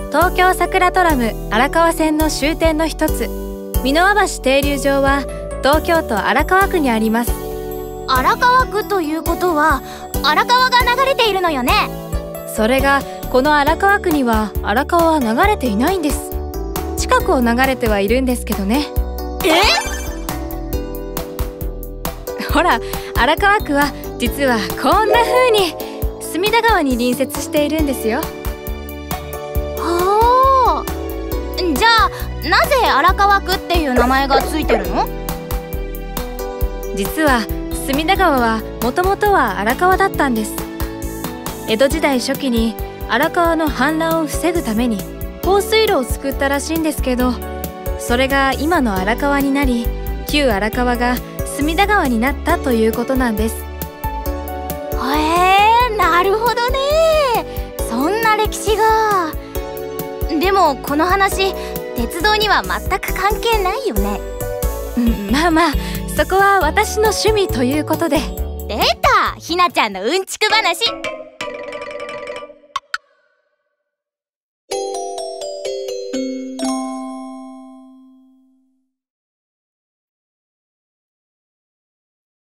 東京桜トラム荒川線の終点の一つ、美濃和橋停留場は東京都荒川区にあります。 荒川区ということは荒川が流れているのよね。 それがこの荒川区には荒川は流れていないんです。近くを流れてはいるんですけどね。ほら、荒川区は実はこんな風に隅田川に隣接しているんですよ。 はあ、じゃあなぜ荒川区っていう名前がついてるの？ 実は隅田川はもともとは荒川だったんです。江戸時代初期に荒川の氾濫を防ぐために放水路を作ったらしいんですけど、それが今の荒川になり、旧荒川が隅田川になったということなんです。 へえ、なるほどね。そんな歴史が。でもこの話、鉄道には全く関係ないよね。 まあまあ、そこは私の趣味ということで。 出た、ひなちゃんのうんちく話。